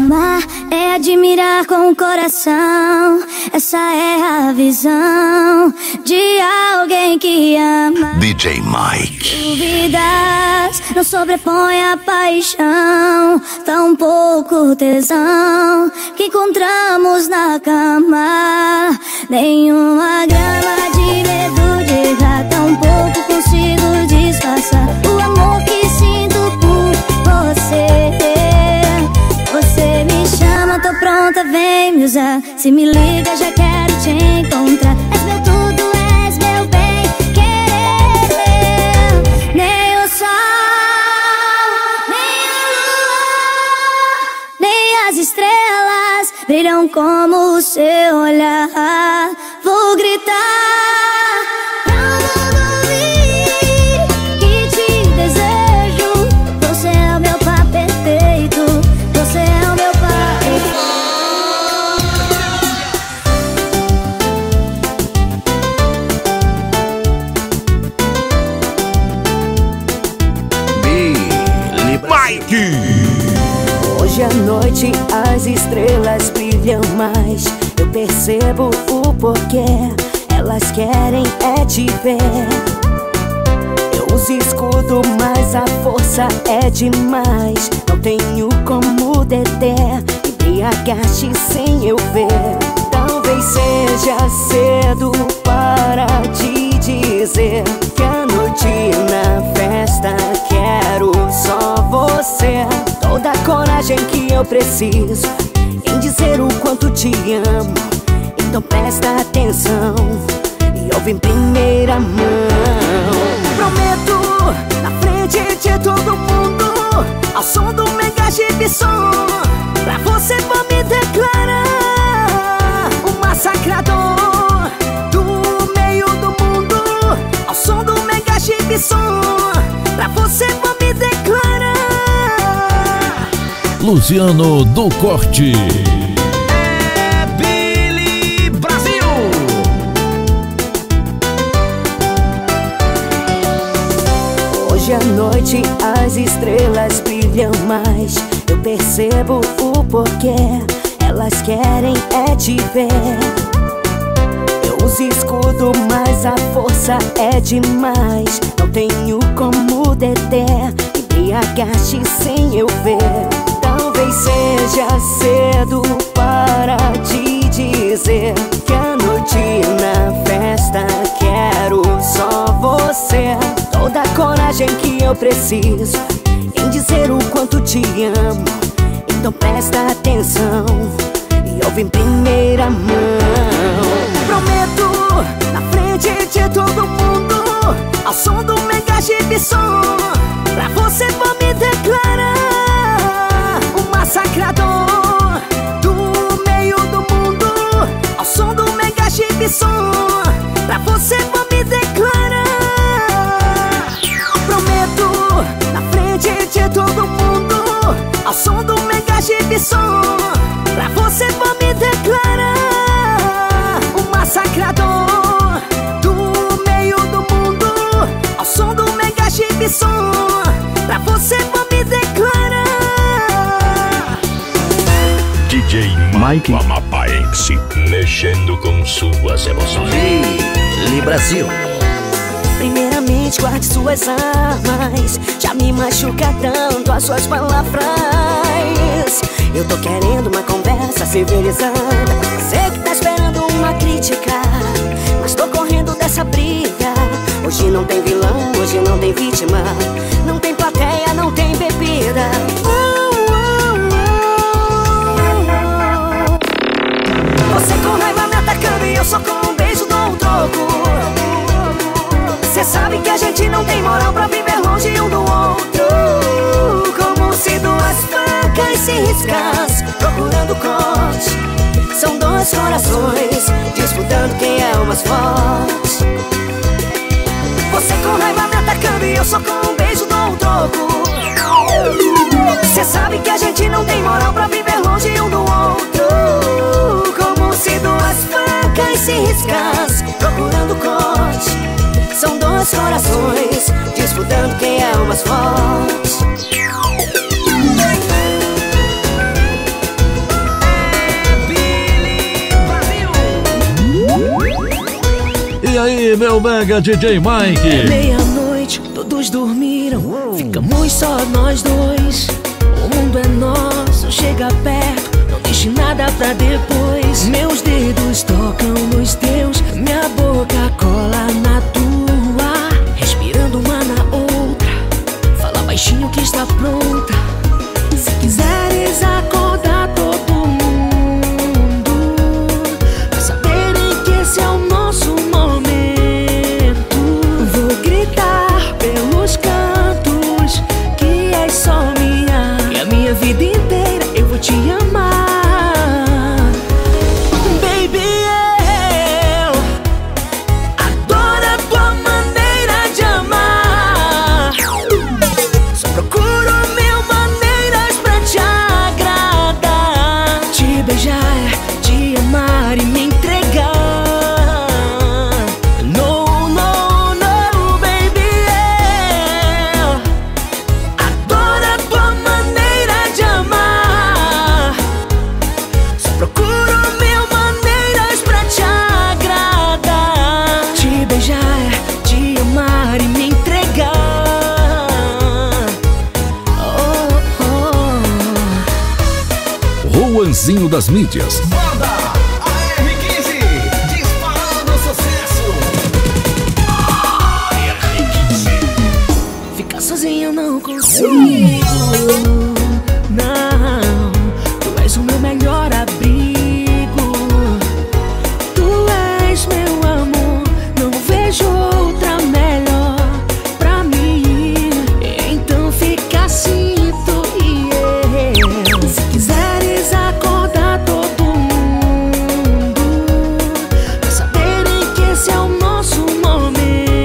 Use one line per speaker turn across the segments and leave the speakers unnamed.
Amar é admirar com o coração. Essa é a visão de alguém que ama.
DJ Mike.
Dúvidas não sobrepõe a paixão, tão pouco tesão que encontramos na cama. Nenhuma grama de medo de errar, tão pouco consigo disfarçar o amor que sinto por você. Você me chama, tô pronta, vem me usar. Se me liga, já quero te encontrar. És meu tudo, és meu bem querer. Nem o sol, nem a lua, nem as estrelas brilham como o seu olhar. Vou gritar pra o mundo ouvir que te desejo. Você é o meu par perfeito, você é o meu par
Mike.
Hoje à noite as estrelas brilham mais. Eu percebo o porquê. Elas querem é te ver. Eu os escudo, mas a força é demais. Não tenho como deter. Embriagaste sem eu ver. Talvez seja cedo para te dizer que a noite na festa quero só você. Toda a coragem que eu preciso em dizer o quanto te amo. Então presta atenção e ouve em primeira mão. Prometo na frente de todo mundo, ao som do Mega Gibson, pra você vou me declarar o massacrador do meio do mundo. Ao som do Mega Gibson, pra você vou me declarar.
Luciano do Corte.
É Billy Brasil.
Hoje à noite as estrelas brilham mais. Eu percebo o porquê. Elas querem é te ver. Eu os escudo, mas a força é demais. Não tenho como deter. Embriagaste sem eu ver. Talvez seja cedo para te dizer que a noite na festa quero só você. Toda a coragem que eu preciso em dizer o quanto te amo. Então presta atenção e ouve em primeira mão. Prometo na frente de todo mundo, ao som do Mega Gibson, pra você vou me declarar o massacrador do meio do mundo. Ao som do Mega Gibson, pra você vou me declarar. Prometo na frente de todo mundo, ao som do Mega Gibson, pra você vou me declarar o massacrador do meio do mundo. Ao som do Mega Gibson, pra você vou me declarar.
DJ Mike
Amapaense, mexendo com suas emoções.
Billy Brasil.
Primeiramente guarde suas armas. Já me machuca tanto as suas palavras. Eu tô querendo uma conversa civilizada. Sei que tá esperando uma crítica, mas tô correndo dessa briga. Hoje não tem vilão, hoje não tem vítima. Não tem plateia, não tem bebida. Você com raiva me atacando e eu só com um beijo dou um troco. Cê sabe que a gente não tem moral pra viver longe um do outro. Como se duas facas se riscassem, procurando corte. São dois corações disputando quem é o mais forte. Você com raiva me atacando e eu só com um beijo dou um troco. Cê sabe que a gente não tem moral pra viver longe um do outro. Como se duas facas se riscassem, procurando corte. São dois corações disputando quem é o mais forte.
aí, meu mega DJ Mike.
É meia-noite, todos dormiram. Ficamos só nós dois. O mundo é nosso, chega perto, não deixe nada pra depois. Meus dedos tocam nos teus, minha boca cola na tua, respirando uma na outra. Fala baixinho que está pronta. Se quiseres acordar todo mundo, pra saberem que esse é o nosso momento. Vou gritar pelos cantos que és só minha, e a minha vida inteira eu vou te amar. Baby, eu adoro a tua maneira de amar. Só procuro mil maneiras pra te agradar. Te beijar, te amar e me entregar. No, no, no, baby, eu adoro a tua maneira de amar. Só procuro mil maneiras pra te agradar. Te beijar, te amar e me entregar.
Juanzinho das mídias.
Banda AR15, disparando sucesso. AR15.
Ficar sozinho eu não consigo. Não, tu és o meu melhor abrigo. Tu és meu amor, não vejo outra melhor pra mim. Então fica assim, tu e eu. Se quiseres acordar todo mundo, pra saberem que esse é o nosso momento.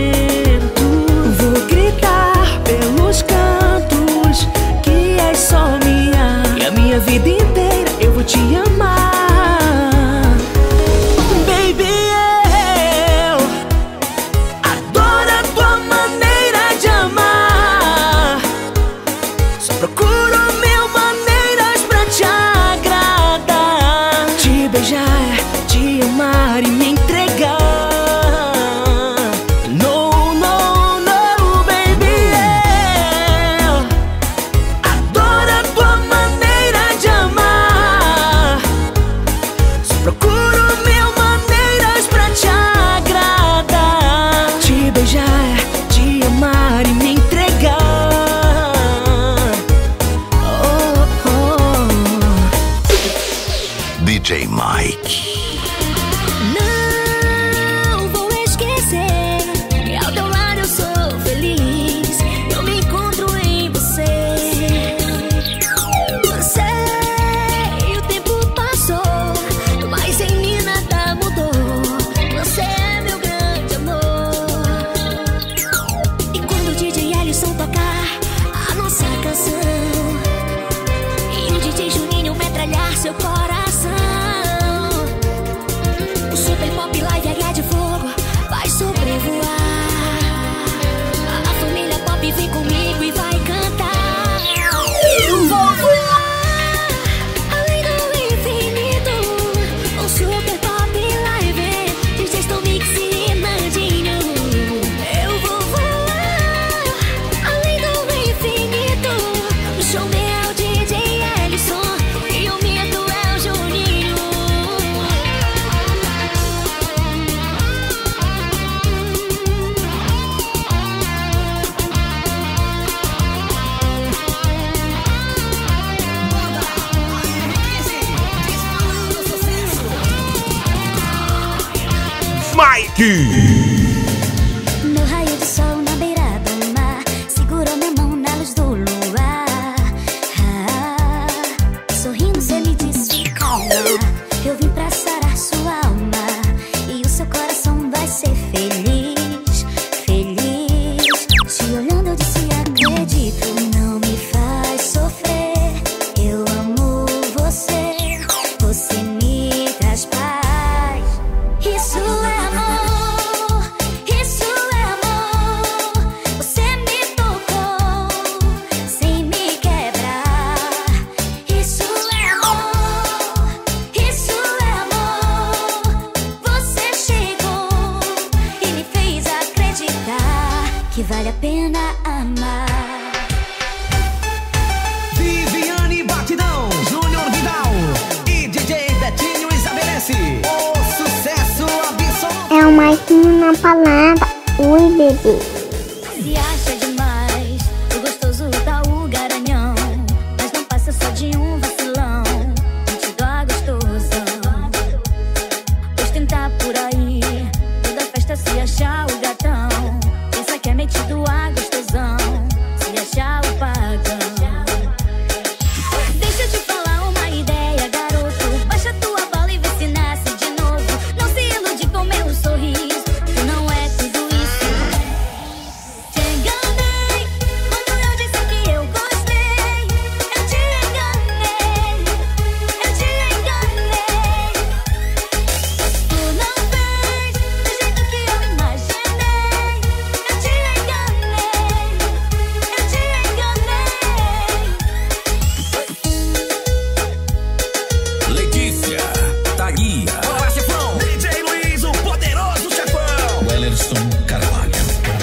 Vou gritar pelos cantos que és só minha, e a minha vida inteira eu vou te amar. Baby, eu adoro a tua maneira de amar. Só procuro mil maneiras pra te agradar. Te beijar, te amar e me entregar. No, no, no, baby, eu adoro a tua maneira de amar. Só procuro mil maneiras pra te agradar. Te beijar, te amar e me entregar. Oh, oh.
DJ Mike.
Não vou esquecer, ao teu lado eu sou feliz. Eu me encontro em você. Eu sei, o tempo passou, mas em mim nada mudou. Você é meu grande amor. E quando o DJ Ellison tocar a nossa canção e o DJ Juninho metralhar seu coração, o Super Pop Live Águia de Fogo vai sobrevoar. A família Pop vem comigo e vai cantar. Eu vou voar além do infinito. O Super Pop Live, DJ Stone Mix e Nandinho. Eu vou voar além do infinito. O showman é o DJ Ellison e o mito é o Juninho.
Banda AR15, disparando sucesso.
Mike.
No raio de sol na beira do mar, segurou minha mão na luz do luar. Sorrindo cê me disse calma, eu vim pra sarar sua alma, e o seu coração vai ser feliz, feliz. Te olhando eu disse acredito, não me faz sofrer. Eu amo você, você me traz paz. Isso é amor.
o Maiquinho na palavra. Oi, bebê.
Se acha demais, o gostoso tá o garanhão, mas não passa só de um vacilão, metido a gostosão. Pois tentar por aí, toda festa se achar o gatão, pensa que é metido a gostosão, se achar o pagão. Deixa eu te falar uma ideia, garoto, baixa tua bola e vê se nasce de novo. Não se ilude com meu sorriso, tu não é tudo isso. Te enganei quando eu disse que eu gostei. Eu te enganei, eu te enganei. Tu não fez do jeito que eu imaginei. Eu te enganei, eu te enganei.
Letícia, Thalia. Olá, chefão. DJ Luiz, o poderoso chefão.
Wellerson Carvalho.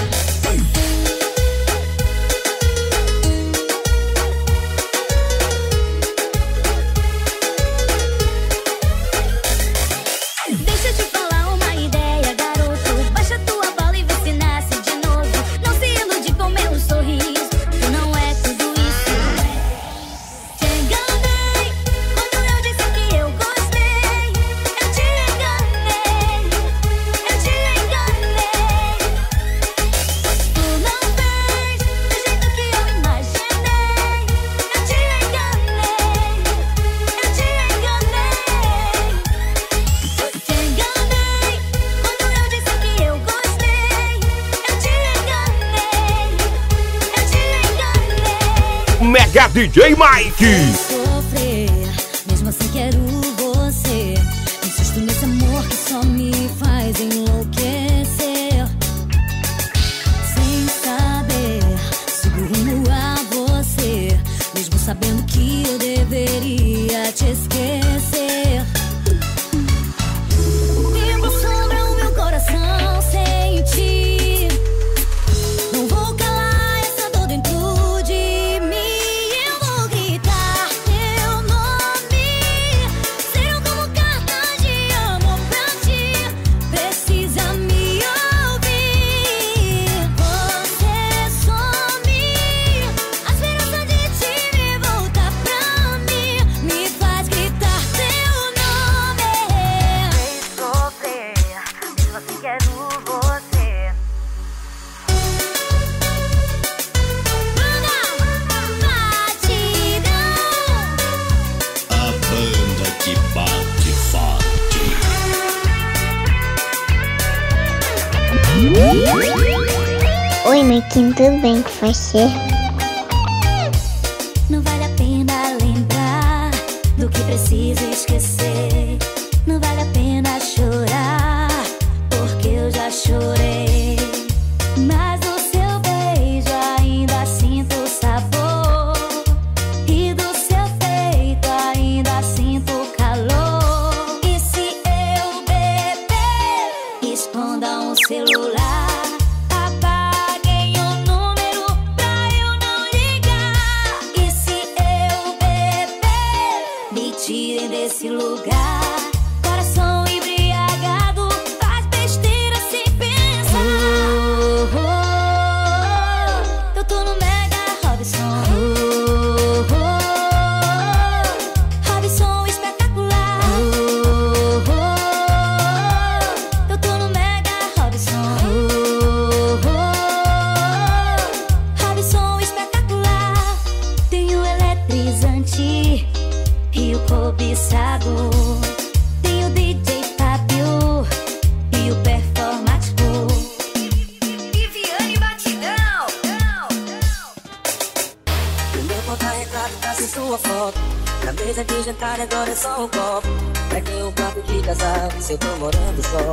Deixa eu te falar uma ideia, garoto, baixa tua bola e vê se nasce de novo. Não se ilude com meu sorriso, tu não é tudo isso. Te enganei quando eu disse que eu gostei. Eu te enganei, eu te enganei. Tu não fez do jeito que eu imaginei. Eu te enganei, eu te enganei. Te enganei quando eu disse que eu gostei. Eu te enganei, eu te enganei.
Mega DJ Mike.
Sofrer, mesmo assim quero você. Insisto nesse amor que só me faz enlouquecer. Sem saber, sigo rumo a você, mesmo sabendo que eu deveria te esquecer. Tempo sobra o meu coração sem ti. Não vou calar essa dor dentro de mim. Eu vou gritar teu nome, serão como cartas de amor pra ti. Precisa me ouvir. Você some, a esperança de te ver voltar pra mim me faz gritar teu nome. Sem sofrer, mesmo assim quero você. Batidão.
A banda que bate forte.
Oi, Maiquinho, tudo bem com você?
Não vale a pena lembrar do que preciso esquecer. Não vale a pena chorar, porque eu já chorei. Mas o seu beijo ainda sinto o sabor, e do seu peito ainda sinto o calor. E se eu beber, esconda um celular. Apaguem o número pra eu não ligar. E se eu beber, me tirem desse lugar. Coração embriagado faz besteira sem pensar. Eu tô no Mega Robson. Robson espetacular. Eu tô no Mega Robson. Robson espetacular. Tenho eletrizante e o cobiçado. Tenho DJ Fábio e o performático. Viviane Batidão.
O meu porta-retrato tá sem sua foto. Na mesa de jantar agora é só um copo. Pra quem um papo de casal, se eu tô morando só.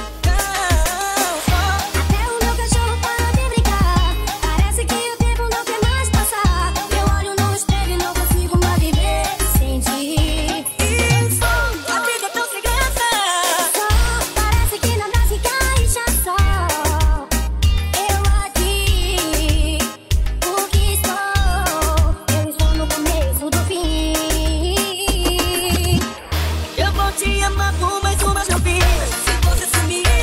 Até o meu cachorro para de brincar. Parece que o tempo não quer mais passar. Eu olho no espelho e não consigo mais viver sem ti. Isso, a vida é tão sem graça. Só parece que nada se encaixa só. Eu aqui, o que estou? Eu estou no começo do fim.
Eu vou te amar por mais uma vez. Se você sumir,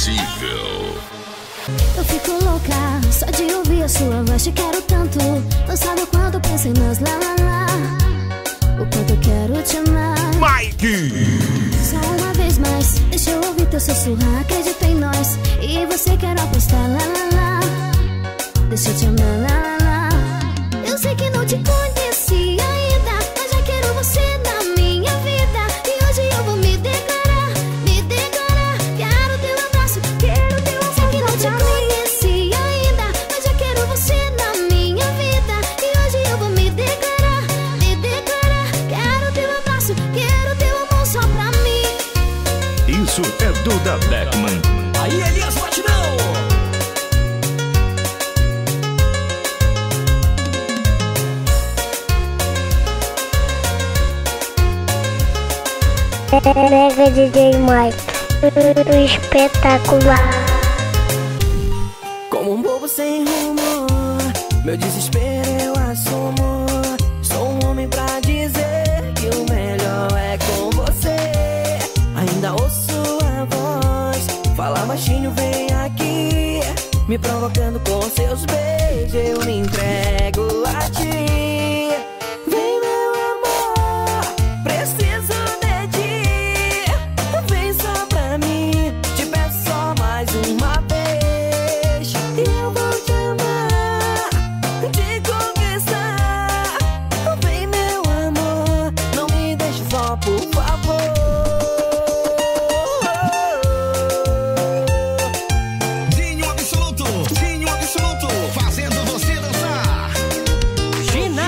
impossível.
Eu fico louca só de ouvir a sua voz, te quero tanto. Não sabe o quanto eu penso em nós, lá, lá, lá. O quanto eu quero te amar.
Mike!
Só uma vez mais, deixa eu ouvir teu sussurrar. Acredita em nós, e você quer apostar, lá, lá, lá. Deixa eu te amar, lá, lá, lá. Eu sei que não te conheci ainda, mas já quero você na minha vida. E hoje eu vou me declarar, me declarar. Quero teu abraço, quero teu amor. Sei que não te conheci ainda, mas já quero você na minha vida. E hoje eu vou me declarar, me declarar. Quero teu abraço, quero teu amor só pra mim.
Isso é Duda Beckman.
Aí, Elias Batidão.
Mega DJ Mike, espetacular.
Como um bobo sem rumo, meu desespero eu assumo. Sou um homem pra dizer que o melhor é com você. Ainda ouço a voz, fala baixinho, vem aqui. Me provocando com seus beijos, eu me entrego a ti. Vem meu amor, preciso de ti. Vem só pra mim, te peço só mais uma vez. E eu vou te amar, te conquistar. Vem meu amor, não me deixe só, por favor.
Dinho Absoluto, fazendo você dançar.
China.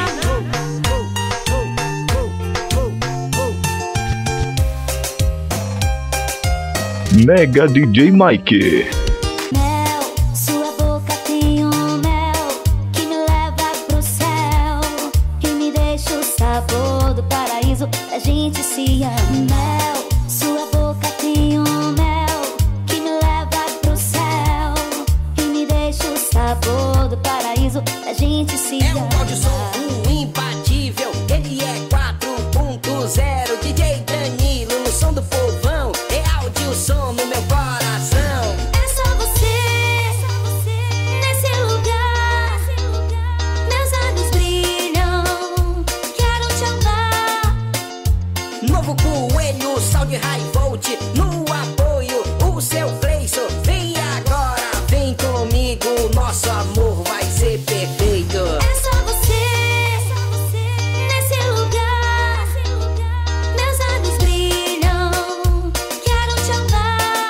Mega DJ Mike.
Mel, sua boca tem um mel que me leva pro céu e me deixa o sabor do paraíso da gente se amar. Mel, sua boca tem um mel que me leva pro céu e me deixa o sabor do paraíso da gente se
É
amar.
um áudio-som imbatível, ele é 4.0. DJ Danilo no som do povão, é áudio-som no meu coração.
É só você nesse lugar, meus olhos brilham, quero te amar.
Novo Coelho, Sound High Volt, no apoio, o seu Fleison. Vem agora, vem comigo, nosso amor vai ser perfeito.
É só você nesse lugar, meus olhos brilham, quero te amar.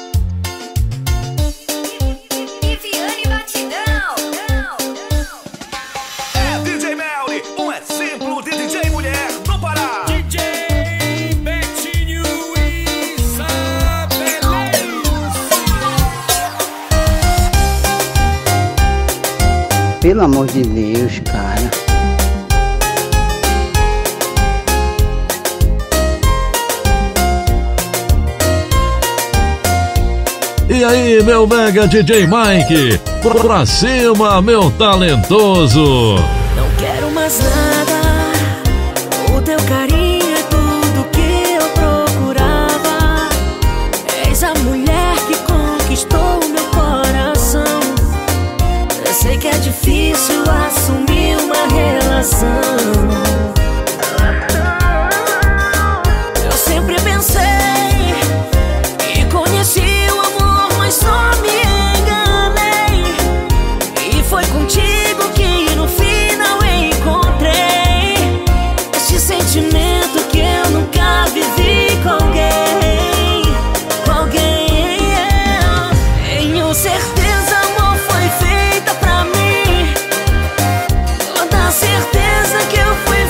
Viviane Batidão.
É DJ Melly, um exemplo de DJ mulher no Pará. DJ Betinho Isabelez.
Pelo amor de Deus, cara.
E aí, meu Mega DJ Mike, pra cima, meu talentoso.
Não quero mais nada, o teu carinho é tudo que eu procurava. És a mulher que conquistou o meu coração. Eu sei que é difícil assumir uma relação. Eu sempre pensei e conheci o amor, mas só me enganei. E foi contigo que no final encontrei esse sentimento que eu nunca vivi com alguém. Com alguém. Tenho certeza, amor, foi feita pra mim. Toda certeza que eu fui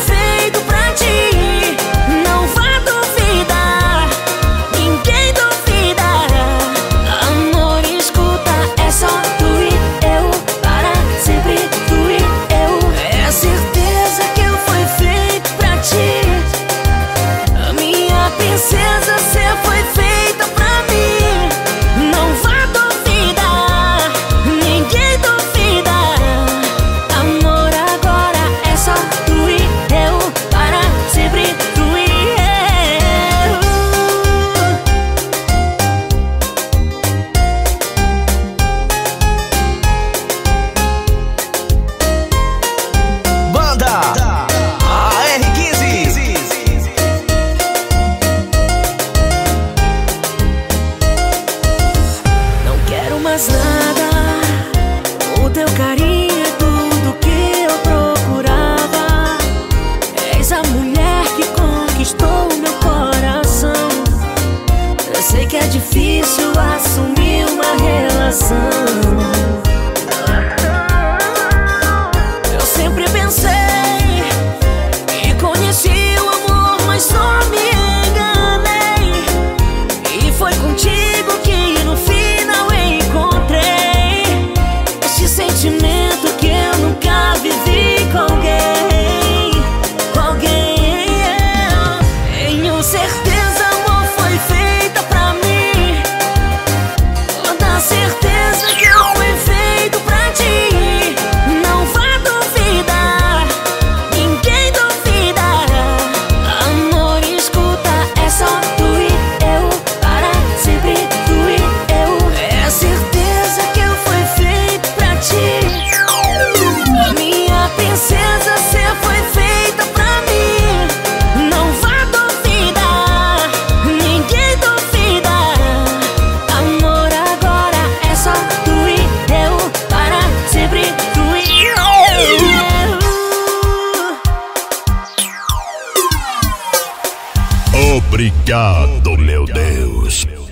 do meu Deus.